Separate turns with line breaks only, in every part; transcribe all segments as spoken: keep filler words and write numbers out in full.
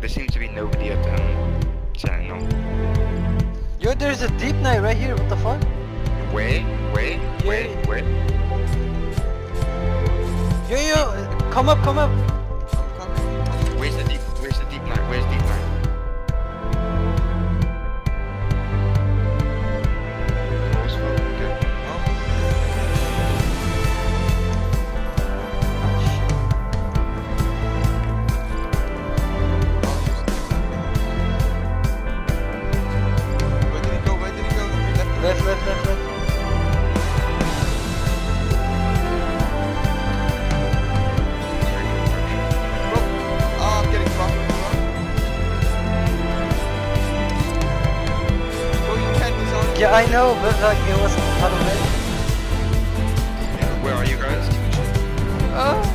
there seems to be nobody at um, Sentinel.
Yo, there's a deep knight right here, what the fuck?
Where? Where? Where?
Yeah.
Where?
Yo, yo, come up, come up.
Where's the deep? Where's the deep knight? Where's deep knight?
Left, left, left, left.
Bro, oh, I'm getting fucked. Bro, you can't disarm.
Yeah, I know, but like it was out of it.
Where are you guys?
Oh.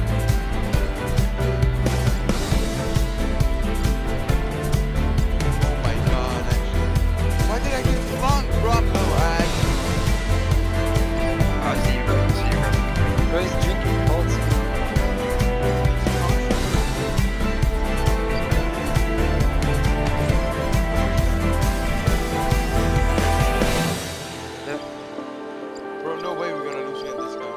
Oh my god, actually. Why did I get fucked, bro? I'm so ag.
I see you guys. See you guys.
Bro, he's drinking cold.
Bro, no way we're gonna lose against this guy.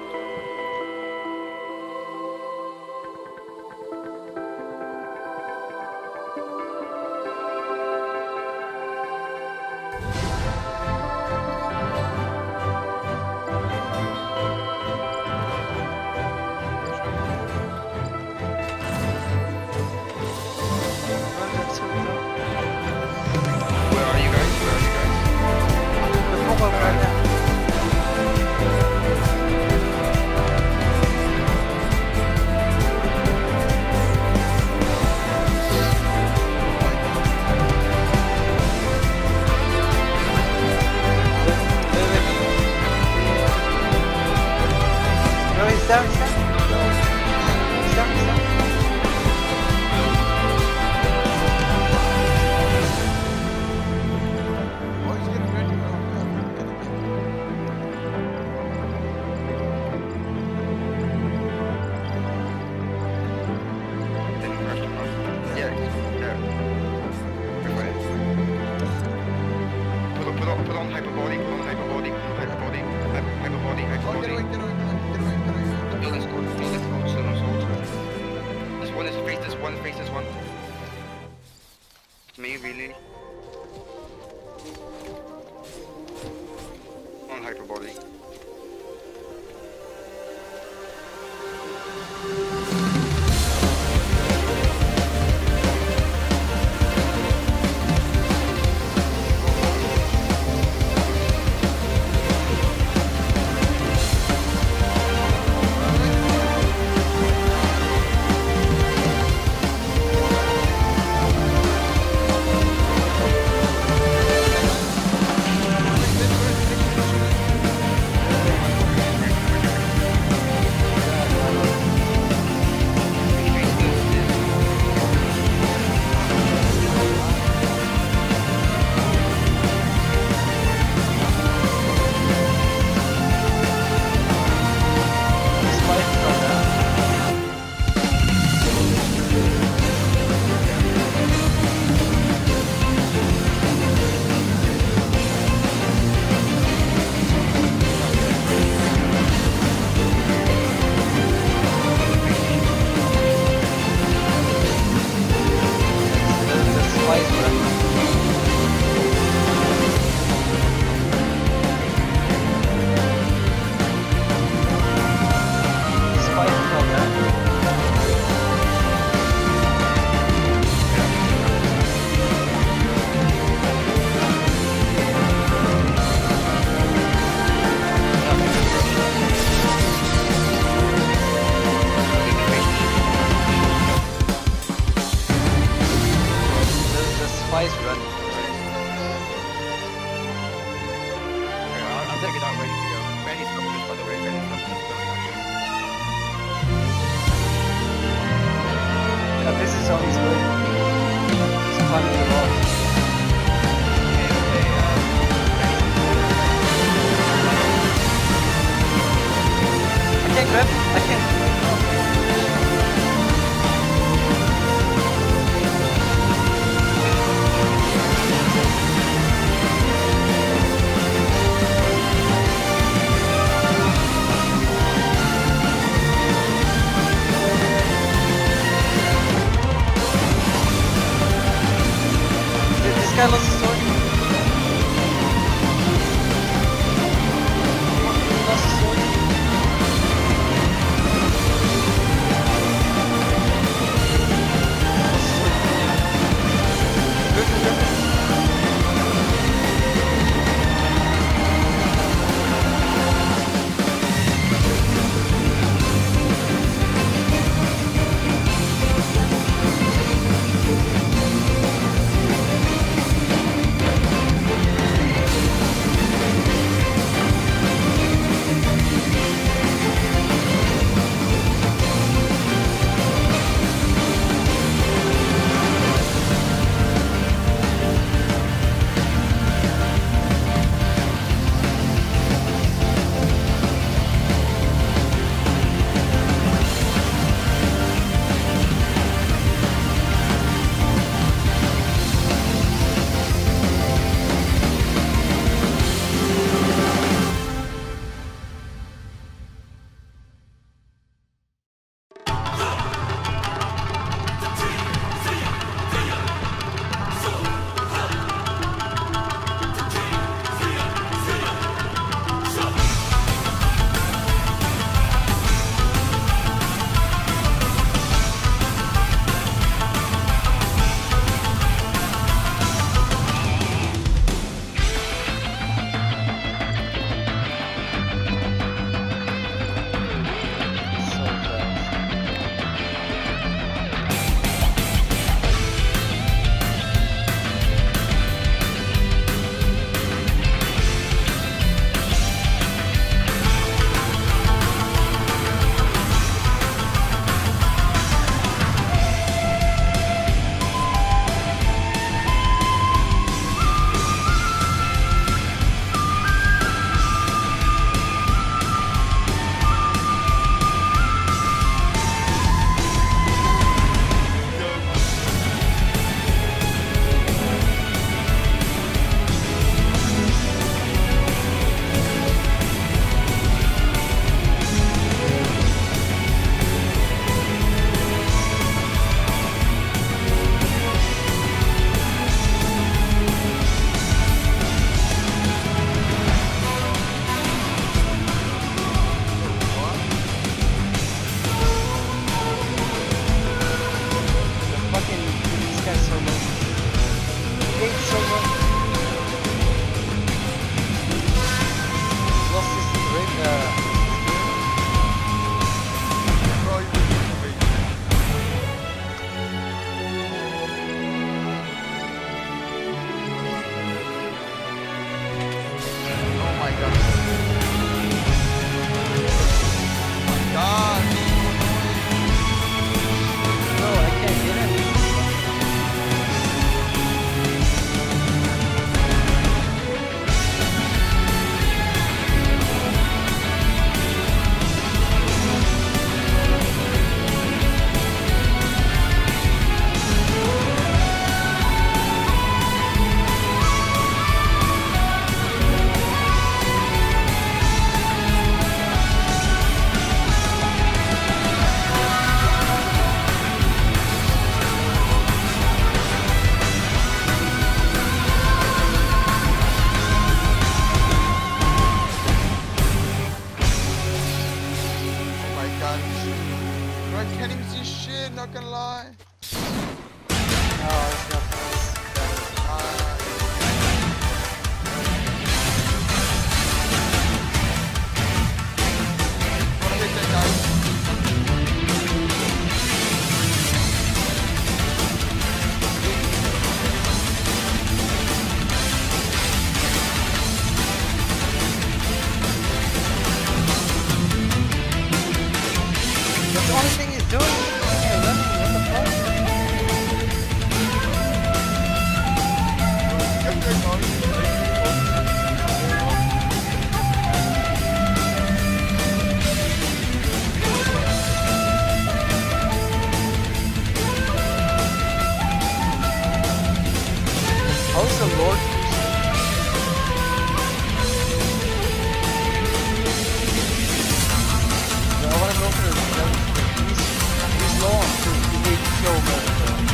Where are you guys? Where are you guys?
The pop-up right now. No, he's down, he's down. He's down, he's down.
Oh, he's getting ready. Oh, yeah, getting ready.
Didn't crash the car. Yeah, yeah. Wait, wait. Put on, put on, put on hyperbolic, put on hyperbolic, hyperbolic, hy- hyperbolic,
Oh, get away,
hyperbolic.
get away, get away, get away, get away.
Build this code, build this code, stone assault. This one is face this one, face this one. Me, really? On hyperbolic.
is on his way. He's climbing the wall. I can't grab it. I can't.
much. Bro, I can't even see shit, not gonna lie.
No, it's not this.
Uh, wanna hit that guy?
That's the only thing he's doing. Hey, running, what the fuck? How's the Lord? I wanna go for the he's, he's long too. He need to kill mode.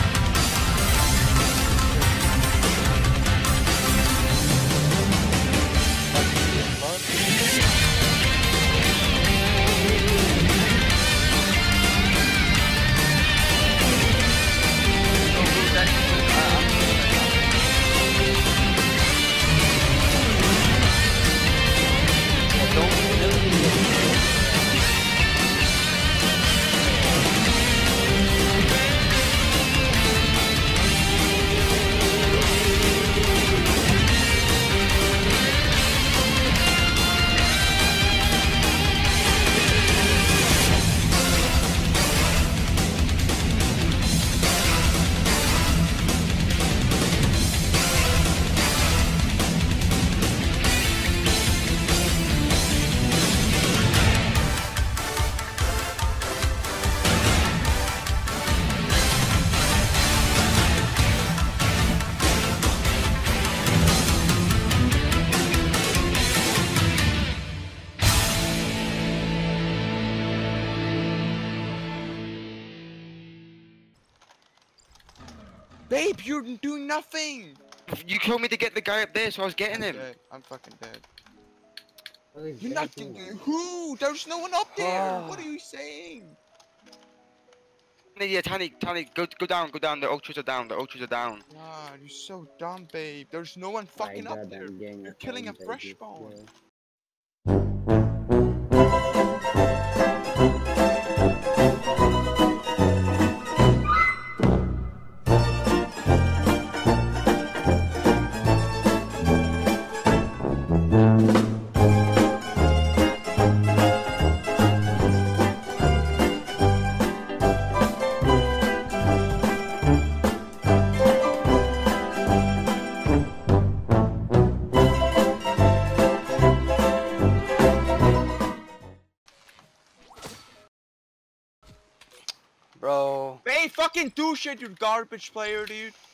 Babe, you're doing nothing!
You told me to get the guy up there, so I was getting him.
Dead. I'm fucking dead.
What is
You're
that
not
doing?
doing who? There's no one up there!
Ah.
What are you saying?
Yeah, Tiny, Tiny, go go down, go down. The ultras are down. The ultras are down.
God, you're so dumb, babe. There's no one
My
fucking
God,
up there.
I'm getting
You're
a
killing a
phone,
fresh
baby.
spawn.
Yeah.
Bro.
Babe, fucking do shit, you garbage player, dude.